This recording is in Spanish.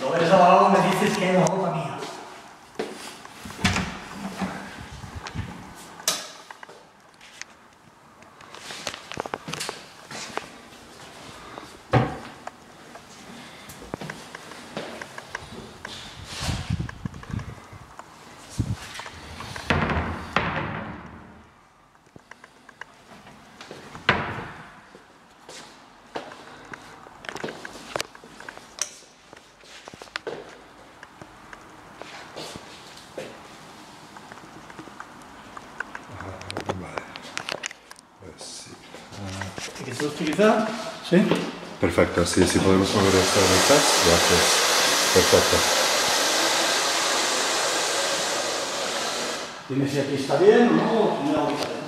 Cuando ves al lado me dices que no es culpa mía. Vale. Pues sí. ¿Quieres utilizar? Sí. Perfecto, sí, sí podemos mover esto en el test. Gracias. Perfecto. Dime si aquí está bien o no, o si no.